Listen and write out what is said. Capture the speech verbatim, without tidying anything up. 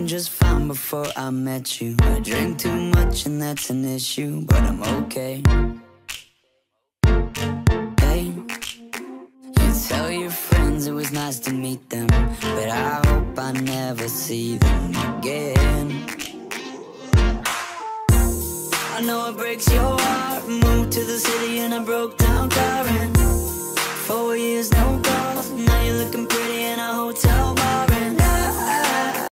just fine before I met you. I drink too much and that's an issue, but I'm okay. Hey, you tell your friends it was nice to meet them, but I hope I never see them again. I know it breaks your heart. Moved to the city in a broke down car, and four years no car.